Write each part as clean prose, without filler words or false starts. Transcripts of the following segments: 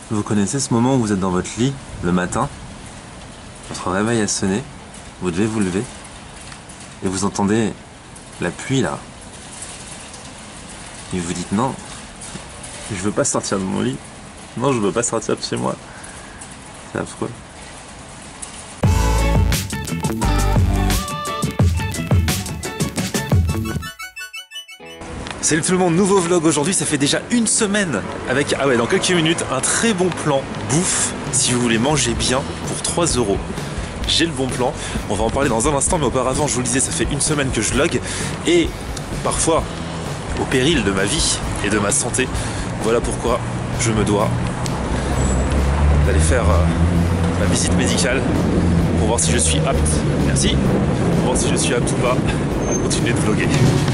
Vous connaissez ce moment où vous êtes dans votre lit, le matin, votre réveil a sonné, vous devez vous lever, et vous entendez la pluie là. Et vous dites non, je veux pas sortir de mon lit. Non, je veux pas sortir de chez moi. C'est affreux. Salut tout le monde, nouveau vlog aujourd'hui, ça fait déjà une semaine avec, dans quelques minutes, un très bon plan bouffe si vous voulez manger bien pour 3 €. J'ai le bon plan, on va en parler dans un instant, mais auparavant je vous le disais, ça fait une semaine que je vlog et parfois au péril de ma vie et de ma santé, voilà pourquoi je me dois d'aller faire ma visite médicale pour voir si je suis apte, merci, pour voir si je suis apte ou pas à continuer de vlogger.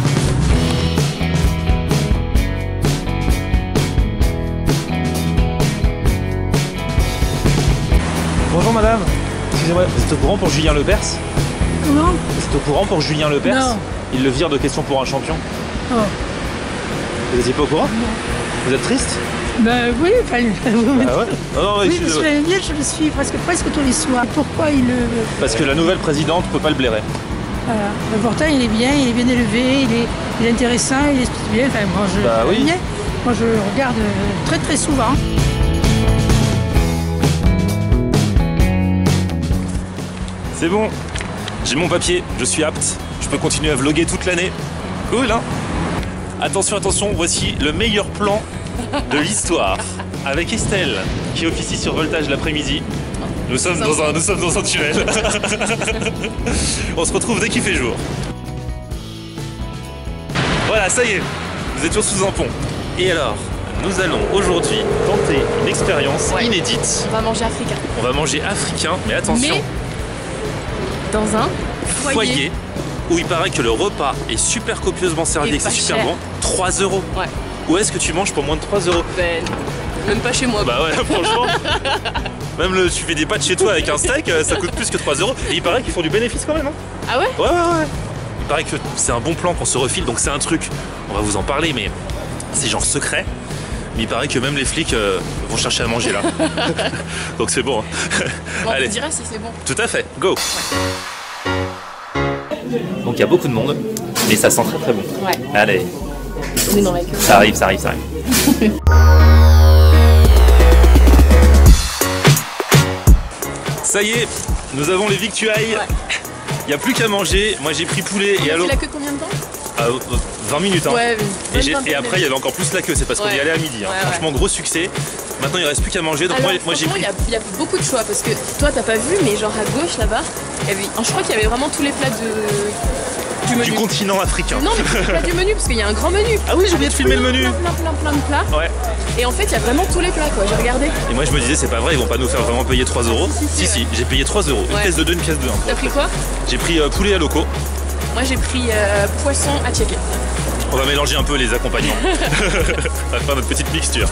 Bonjour madame, excusez-moi, vous êtes au courant pour Julien Lepers? Comment? Vous êtes au courant pour Julien Lepers? Non. Il le vire de questions pour un champion. Oh. Vous n'étiez pas au courant? Non. Vous êtes triste? Ben oui, enfin... Ah ouais? Non, oui, parce que je le suis presque tous les soirs. Pourquoi il le... Parce que la nouvelle présidente peut pas le blairer. Voilà. Pourtant, il est bien élevé, il est intéressant, il est spirituel. Enfin, moi, oui. Moi, je regarde très très souvent. C'est bon, j'ai mon papier, je suis apte, je peux continuer à vlogger toute l'année. Cool, hein? Attention, attention, voici le meilleur plan de l'histoire avec Estelle qui officie sur Voltage l'après-midi. Nous sommes dans un tunnel. On se retrouve dès qu'il fait jour. Voilà, ça y est, vous êtes toujours sous un pont. Et alors, nous allons aujourd'hui tenter une expérience inédite. On va manger africain. On va manger africain, mais attention. Mais dans un foyer où il paraît que le repas est super copieusement servi et que c'est super bon. 3 €. Ouais. Où est-ce que tu manges pour moins de 3 €? Ben, même pas chez moi. Bah ouais, franchement. Même tu fais des pâtes chez toi avec un steak, ça coûte plus que 3 €. Et il paraît qu'ils font du bénéfice quand même. Hein. Ah ouais? Ouais. Il paraît que c'est un bon plan qu'on se refile, donc c'est un truc. On va vous en parler, mais c'est genre secret. Mais il paraît que même les flics vont chercher à manger là. Donc c'est bon. Bon, Allez. on dirait si c'est bon. Tout à fait, go. Donc il y a beaucoup de monde, mais ça sent très très bon. Ouais. Allez. On est dans la queue. Ça arrive. Ça y est, nous avons les victuailles. Il n'y a plus qu'à manger. Moi j'ai pris poulet et la queue combien de temps? 20 minutes. Hein. Ouais, et après il y avait encore plus la queue, c'est parce qu'on y allait à midi. Hein. Franchement gros succès. Maintenant il reste plus qu'à manger. Donc alors, moi j'ai pris. Il y a beaucoup de choix parce que toi t'as pas vu, mais genre à gauche là-bas, je crois qu'il y avait vraiment tous les plats du menu. Du continent africain. Non, mais tous les plats du menu parce qu'il y a un grand menu. Ah oui, j'ai oublié de filmer le menu. Plein de plats. Ouais. Et en fait il y a vraiment tous les plats quoi, j'ai regardé. Et moi je me disais c'est pas vrai, ils vont pas nous faire vraiment payer 3 €. Si, j'ai payé 3 €. Une pièce de 2, une pièce de 1. T'as pris quoi? J'ai pris poulet à loco. Moi j'ai pris poisson à checker. On va mélanger un peu les accompagnements. On va faire notre petite mixture.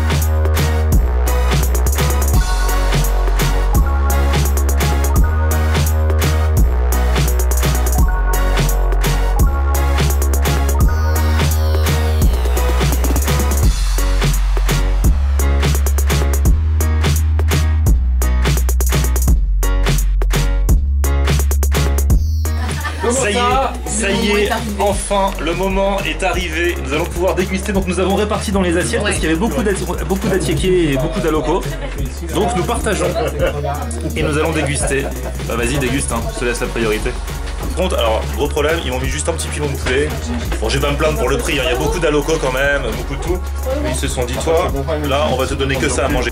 Ça y est, enfin le moment est arrivé, nous allons pouvoir déguster, donc nous avons réparti dans les assiettes parce qu'il y avait beaucoup d'attiékés et beaucoup d'alocos, donc nous partageons et nous allons déguster. Bah vas-y déguste, hein. Je te laisse la priorité. Par contre, alors gros problème, ils m'ont mis juste un petit pilon de poulet. Bon je vais pas me plaindre pour le prix, hein. Il y a beaucoup d'alocos quand même, beaucoup de tout. Mais ils se sont dit toi, là on va te donner que ça à manger.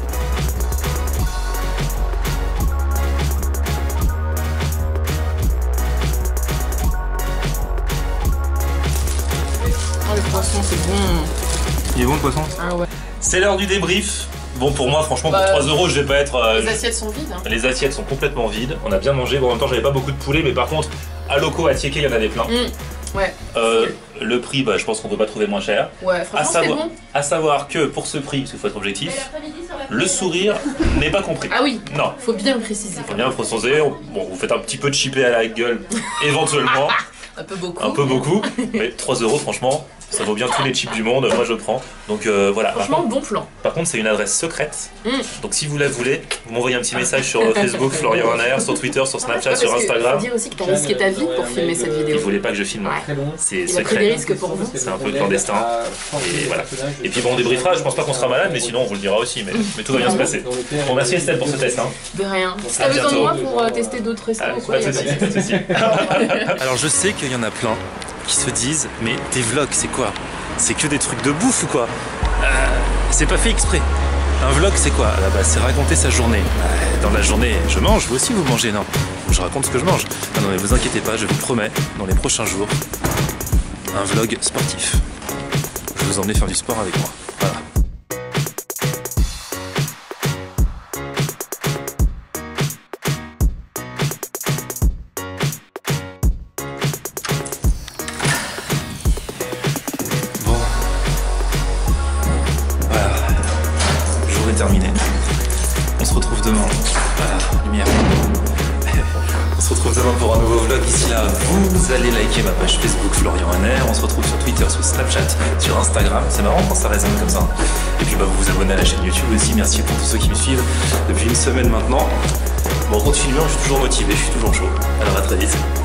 Oh, le poisson c'est bon. Il est bon le poisson? Ah ouais. C'est l'heure du débrief. Bon pour moi franchement pour 3 € je vais pas être... Les assiettes sont vides. Hein. Les assiettes sont complètement vides, on a bien mangé, bon en même temps j'avais pas beaucoup de poulet mais par contre à loco, à tiéké il y en avait plein. Ouais. Le prix je pense qu'on peut pas trouver moins cher. Ouais franchement c'est bon. À savoir que pour ce prix, parce qu'il faut être objectif, le sourire n'est pas compris. Ah oui. Non. Faut bien le préciser. Faut bien le préciser, bon vous faites un petit peu de chipé à la gueule éventuellement. Un peu beaucoup. Un peu beaucoup, mais 3 € franchement, Ça vaut bien tous les chips du monde, moi je prends. Donc voilà. Franchement, bon plan. Par contre, c'est une adresse secrète. Donc si vous la voulez, vous m'envoyez un petit message sur Facebook, Florian Runner, sur Twitter, sur Snapchat, sur Instagram. Il faut dire aussi que tu as risqué ta vie pour filmer cette vidéo. Vous voulez pas que je filme. C'est Il a pris des secret. risques pour vous. C'est un peu clandestin. Et voilà. Et puis bon, on débriefera. Je pense pas qu'on sera malade, mais sinon on vous le dira aussi. Mais tout va bien se passer. Bon, merci Estelle pour ce test. Hein. De rien. Si t'as besoin de moi pour tester d'autres restos ou quoi, Pas de soucis, pas de soucis. Alors je sais qu'il y en a plein qui se disent, mais tes vlogs c'est quoi? C'est que des trucs de bouffe ou quoi? C'est pas fait exprès. Un vlog c'est quoi? Là, c'est raconter sa journée. Dans la journée, je mange, vous aussi vous mangez, non? Je raconte ce que je mange. Ah non mais vous inquiétez pas, je vous promets, dans les prochains jours, un vlog sportif. Je vais vous emmener faire du sport avec moi. Voilà. Terminé. On se retrouve demain. Voilà, lumière. On se retrouve demain pour un nouveau vlog. D'ici là, vous allez liker ma page Facebook Florian Runner. On se retrouve sur Twitter, sur Snapchat, sur Instagram. C'est marrant quand ça résonne comme ça. Et puis vous vous abonnez à la chaîne YouTube aussi. Merci pour tous ceux qui me suivent depuis une semaine maintenant. Bon, on continue, je suis toujours motivé, je suis toujours chaud. Alors à très vite.